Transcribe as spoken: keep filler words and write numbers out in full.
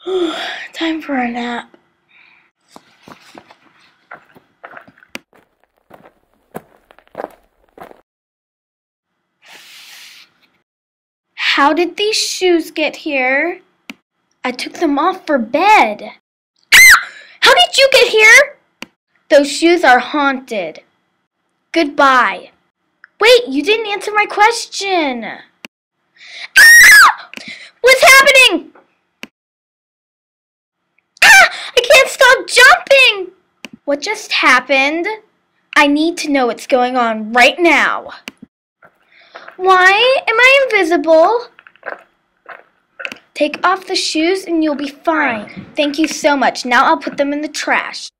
Time for a nap. How did these shoes get here? I took them off for bed. Ah! How did you get here? Those shoes are haunted. Goodbye. Wait, you didn't answer my question. Ah! What's happening? Ah! I can't stop jumping! What just happened? I need to know what's going on right now. Why am I invisible? Take off the shoes and you'll be fine. Thank you so much. Now I'll put them in the trash.